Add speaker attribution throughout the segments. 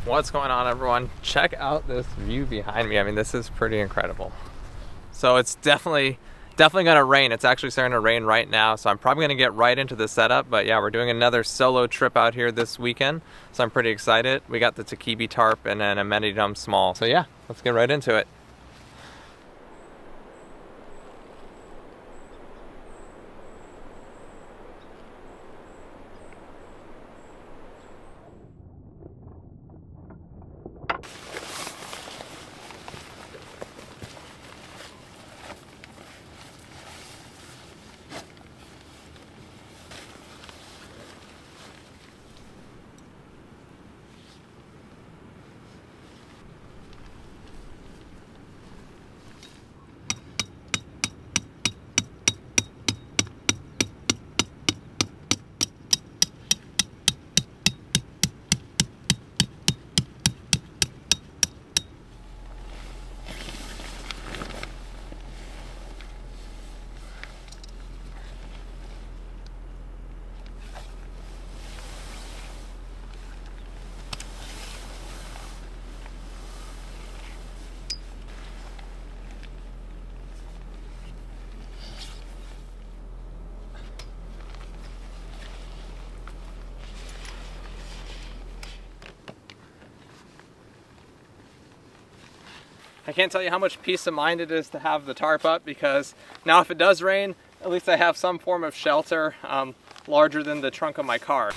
Speaker 1: What's going on, everyone? Check out this view behind me. I mean, this is pretty incredible. So it's definitely gonna rain. It's actually starting to rain right now, so I'm probably gonna get right into the setup. But yeah, we're doing another solo trip out here this weekend, so I'm pretty excited. We got the Takibi tarp and then Amenity Dome small. So yeah, let's get right into it. I can't tell you how much peace of mind it is to have the tarp up, because now if it does rain, at least I have some form of shelter larger than the trunk of my car.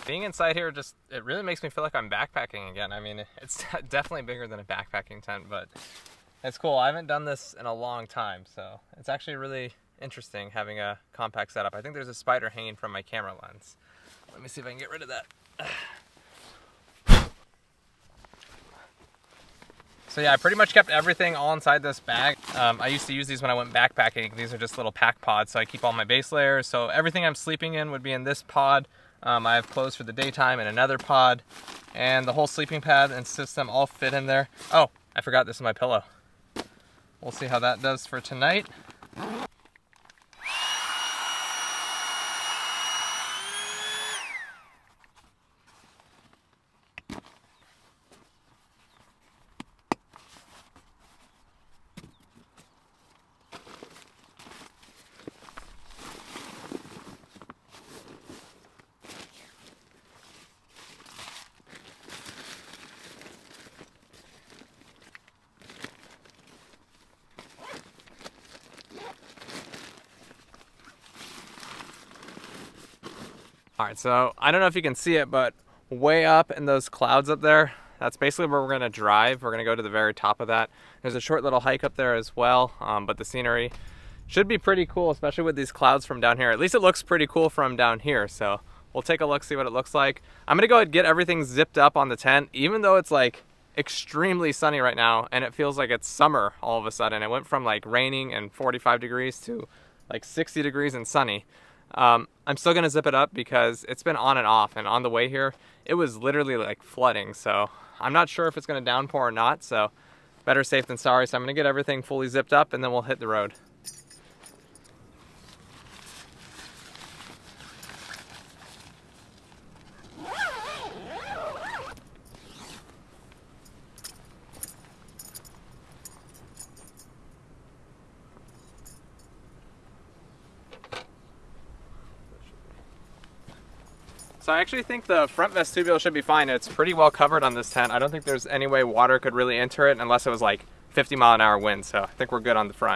Speaker 1: Being inside here just, it really makes me feel like I'm backpacking again. I mean, it's definitely bigger than a backpacking tent, but it's cool. I haven't done this in a long time, so it's actually really interesting having a compact setup. I think there's a spider hanging from my camera lens. Let me see if I can get rid of that. So yeah, I pretty much kept everything all inside this bag. I used to use these when I went backpacking. These are just little pack pods, so I keep all my base layers. So everything I'm sleeping in would be in this pod. I have clothes for the daytime in another pod, and the whole sleeping pad and system all fit in there. Oh, I forgot this is my pillow. We'll see how that does for tonight. All right, so I don't know if you can see it, but way up in those clouds up there, that's basically where we're gonna drive. We're gonna go to the very top of that. There's a short little hike up there as well, but the scenery should be pretty cool, especially with these clouds from down here. At least it looks pretty cool from down here, so we'll take a look, see what it looks like. I'm gonna go ahead and get everything zipped up on the tent, even though it's like extremely sunny right now, and it feels like it's summer all of a sudden. It went from like raining and 45 degrees to like 60 degrees and sunny. I'm still gonna zip it up because it's been on and off, and on the way here it was literally like flooding, so I'm not sure if it's gonna downpour or not, so better safe than sorry. So I'm gonna get everything fully zipped up and then we'll hit the road. So I actually think the front vestibule should be fine. It's pretty well covered on this tent. I don't think there's any way water could really enter it unless it was like 50-mile-an-hour wind, so I think we're good on the front.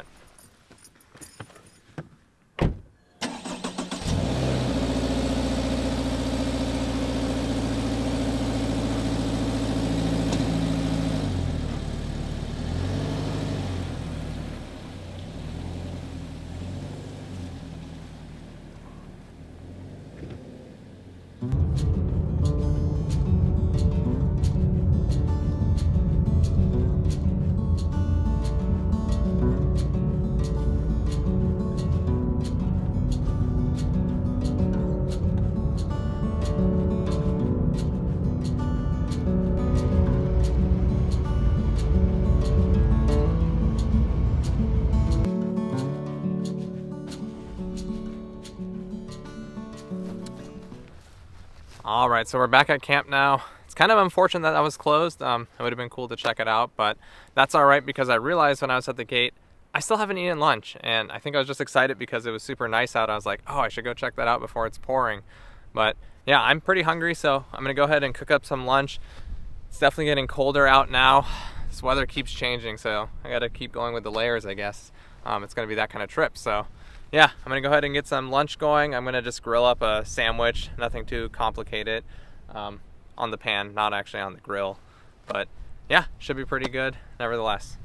Speaker 1: All right, so we're back at camp now. It's kind of unfortunate that that was closed. It would have been cool to check it out, but that's all right because I realized when I was at the gate, I still haven't eaten lunch, and I think I was just excited because it was super nice out. I was like, oh, I should go check that out before it's pouring. But yeah, I'm pretty hungry, so I'm gonna go ahead and cook up some lunch. It's definitely getting colder out now. This weather keeps changing, so I gotta keep going with the layers, I guess. It's gonna be that kind of trip, so yeah, I'm gonna go ahead and get some lunch going. I'm gonna just grill up a sandwich, nothing too complicated, on the pan, not actually on the grill. But yeah, should be pretty good nevertheless.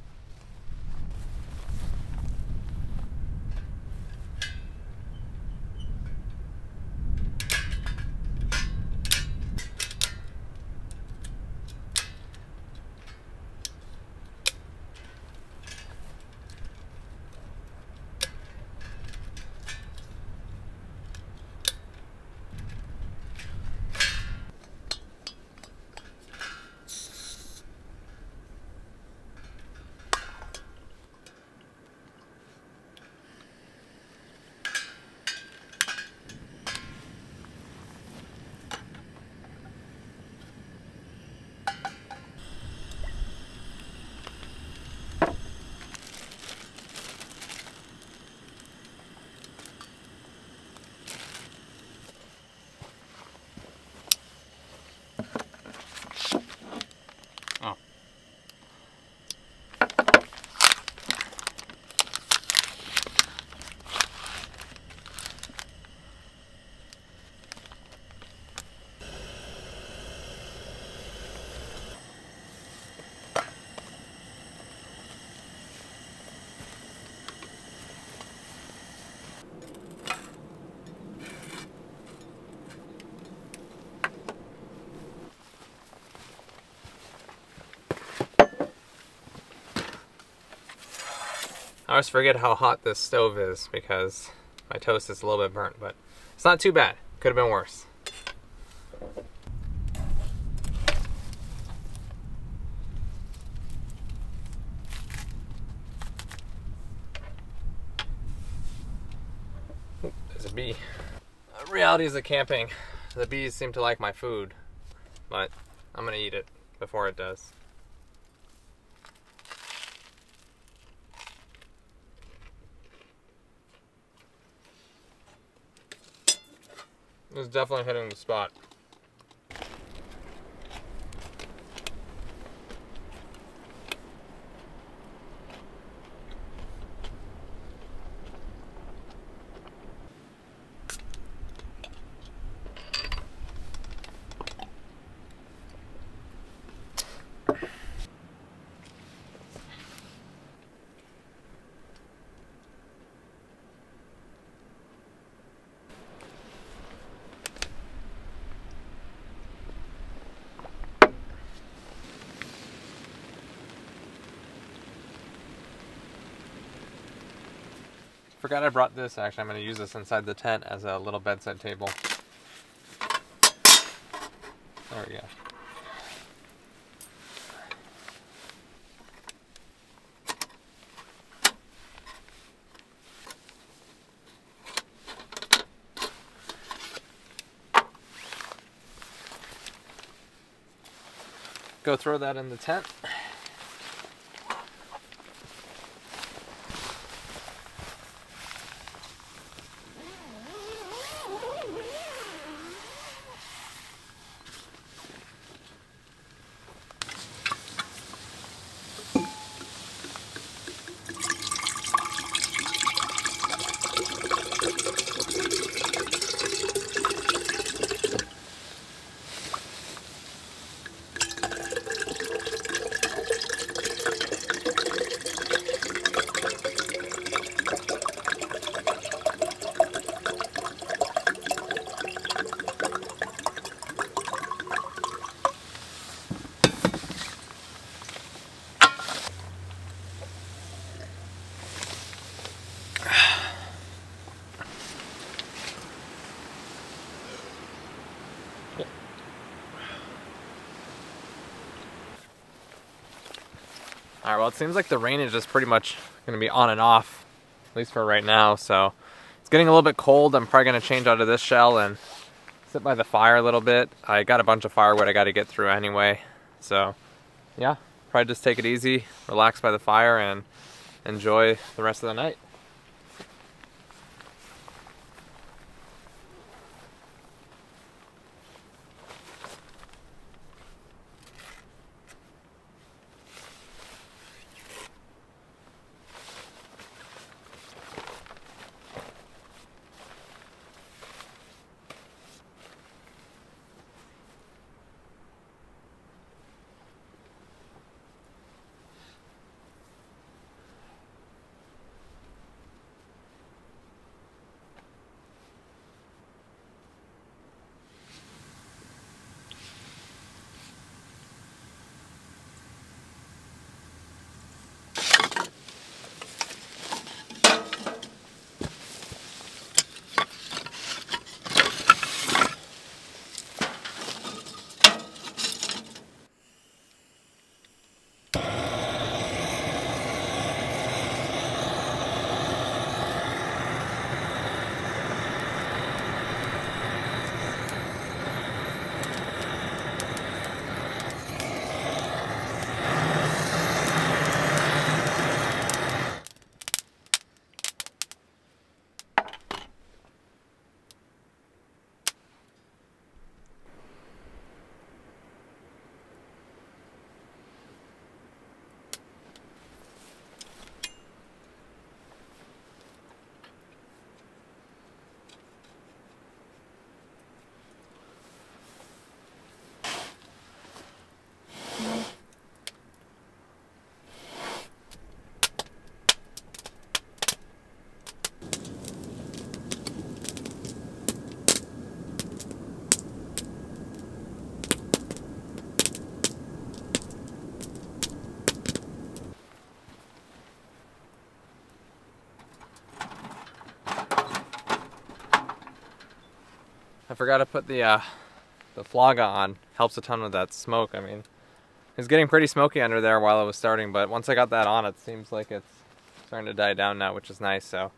Speaker 1: I always forget how hot this stove is because my toast is a little bit burnt, but it's not too bad. Could have been worse. Oop, there's a bee. Realities of camping. The bees seem to like my food, but I'm gonna eat it before it does. It's definitely hitting the spot. Forgot I brought this. Actually, I'm going to use this inside the tent as a little bedside table. There we go. Go throw that in the tent. Alright, well, it seems like the rain is just pretty much going to be on and off, at least for right now, so it's getting a little bit cold. I'm probably going to change out of this shell and sit by the fire a little bit. I got a bunch of firewood I got to get through anyway, so yeah, probably just take it easy, relax by the fire, and enjoy the rest of the night. forgot to put the Flogga on. Helps a ton with that smoke. I mean, it was getting pretty smoky under there while it was starting, but once I got that on, it seems like it's starting to die down now, which is nice. So.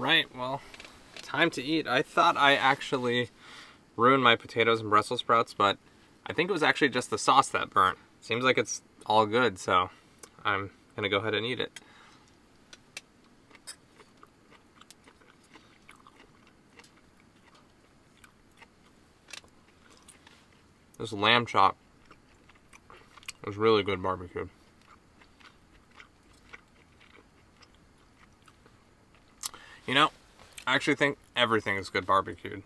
Speaker 1: right, well, time to eat. I thought I actually ruined my potatoes and Brussels sprouts, but I think it was actually just the sauce that burnt. Seems like it's all good, so I'm gonna go ahead and eat it. This lamb chop was really good barbecued. You know, I actually think everything is good barbecued.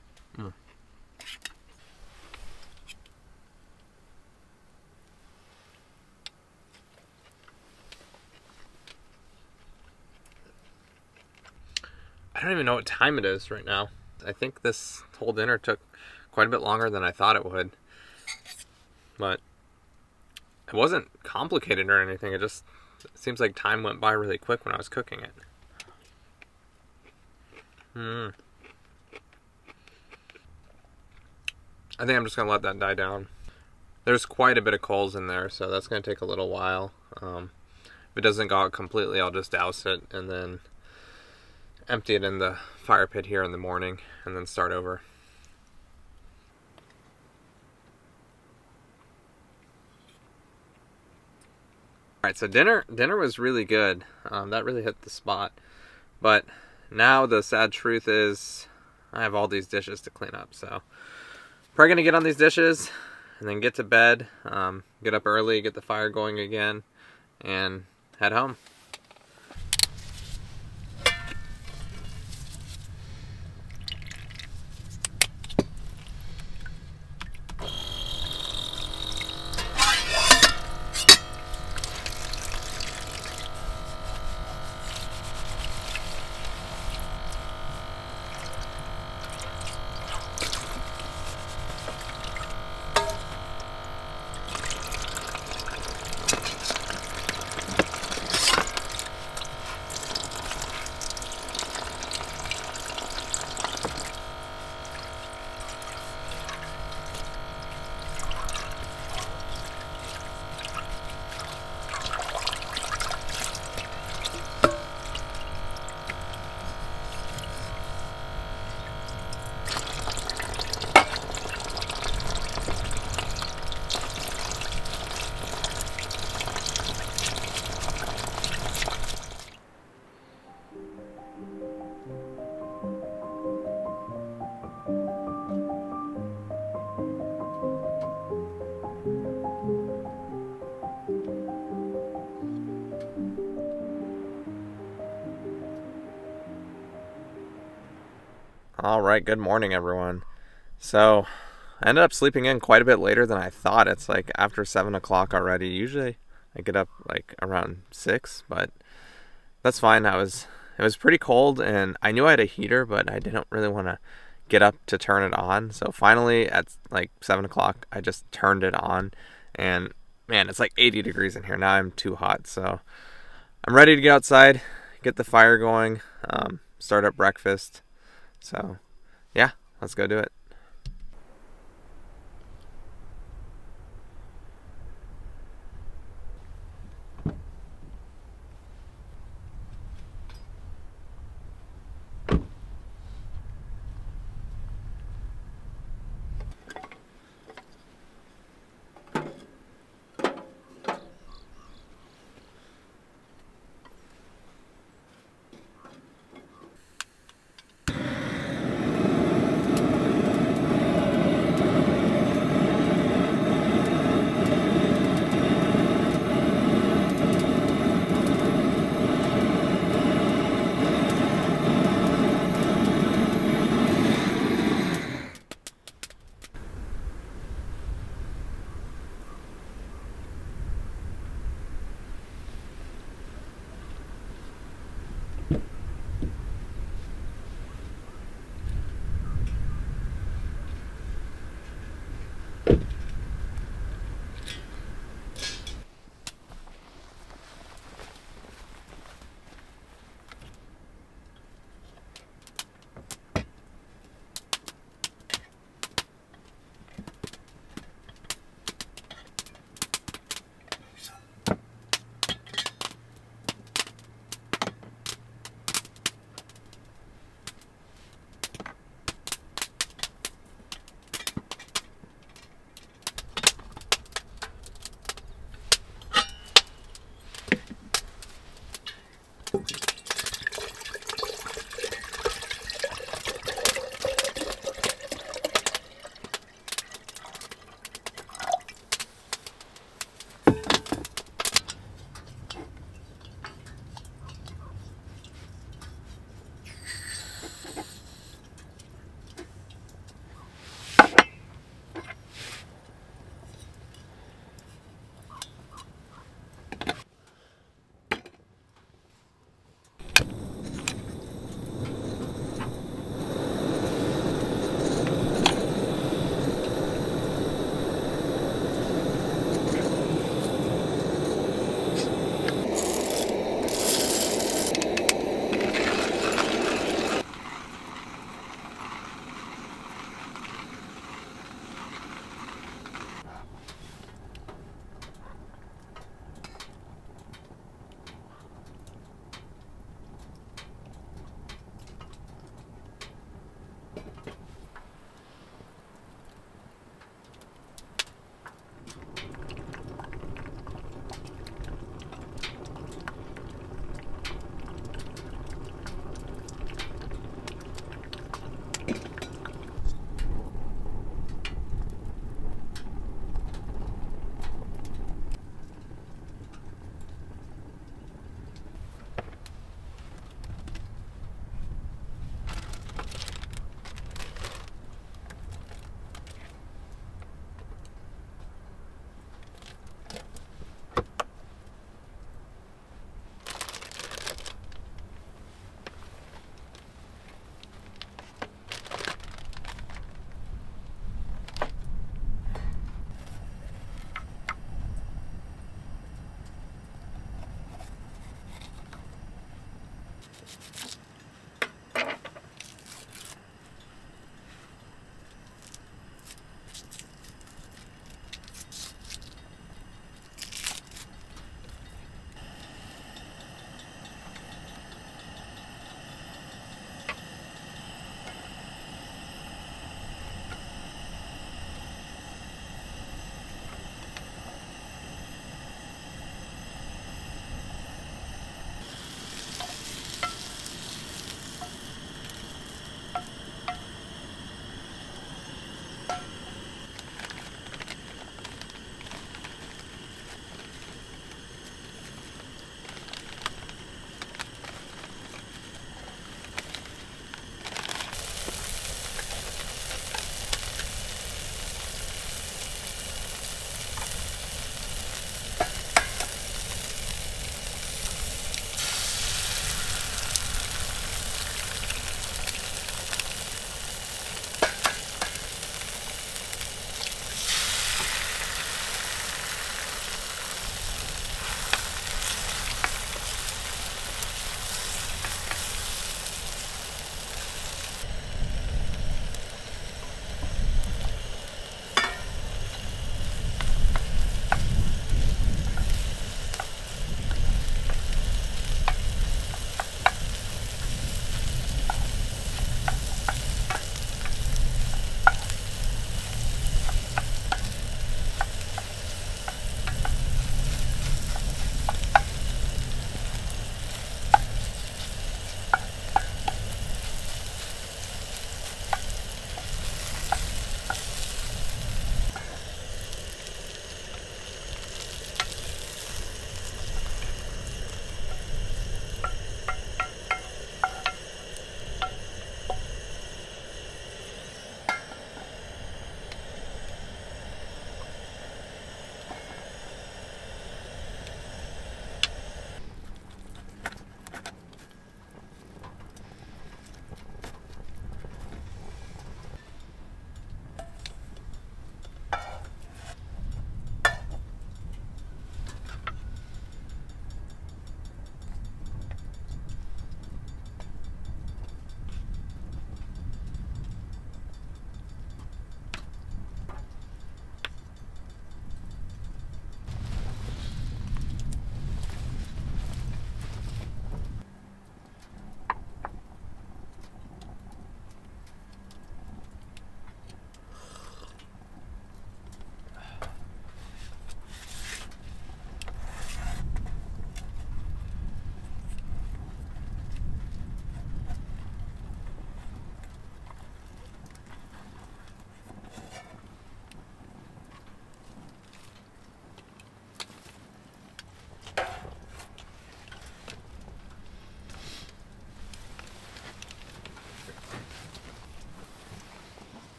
Speaker 1: I don't even know what time it is right now. I think this whole dinner took quite a bit longer than I thought it would. But it wasn't complicated or anything. It seems like time went by really quick when I was cooking it. I think I'm just gonna let that die down. There's quite a bit of coals in there, so that's gonna take a little while. If it doesn't go out completely, I'll just douse it and then empty it in the fire pit here in the morning and then start over. Alright, so dinner was really good. That really hit the spot. But now the sad truth is I have all these dishes to clean up, so probably gonna get on these dishes and then get to bed, get up early, get the fire going again, and head home. Alright, good morning everyone. So, I ended up sleeping in quite a bit later than I thought. It's like after 7 o'clock already. Usually I get up like around 6, but that's fine. It was pretty cold and I knew I had a heater, but I didn't really want to get up to turn it on. So finally at like 7 o'clock I just turned it on, and man, it's like 80 degrees in here. Now I'm too hot, so I'm ready to get outside, get the fire going, start up breakfast. So, yeah, let's go do it.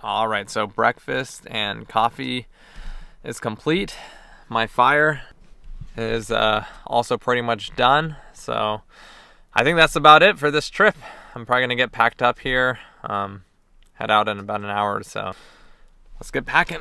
Speaker 1: All right, so breakfast and coffee is complete. My fire is also pretty much done. So I think that's about it for this trip. I'm probably gonna get packed up here, head out in about an hour or so. Let's get packing.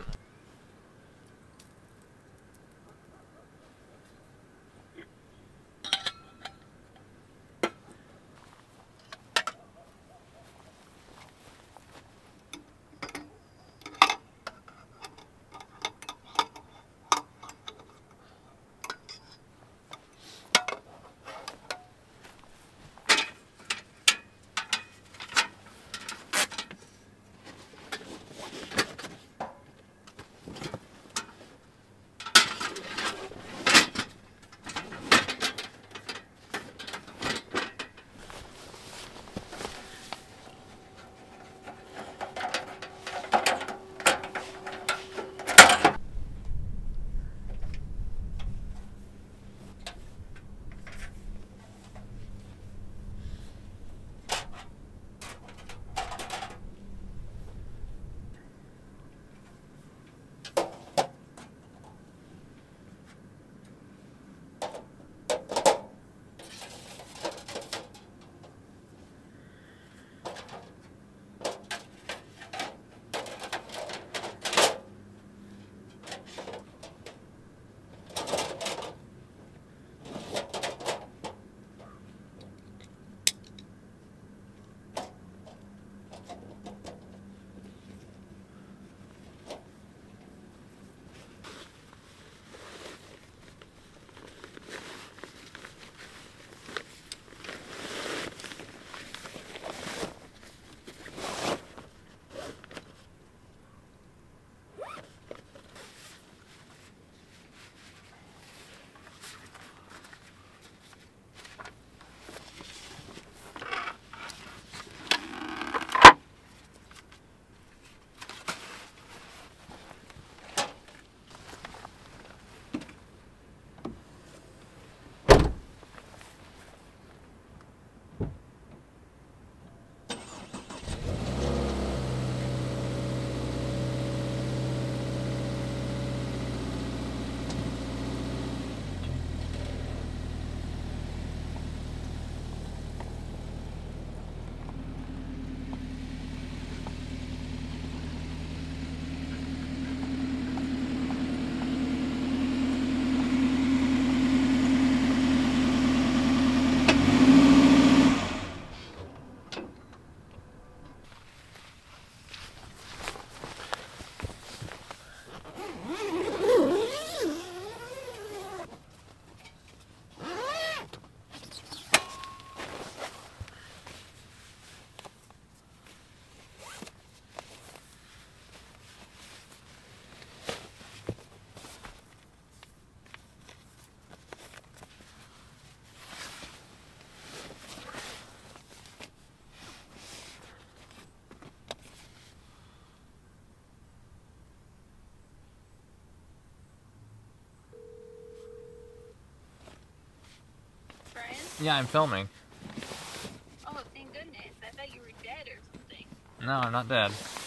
Speaker 1: Yeah, I'm filming.
Speaker 2: Oh, thank goodness. I thought you were dead or something.
Speaker 1: No, I'm not dead.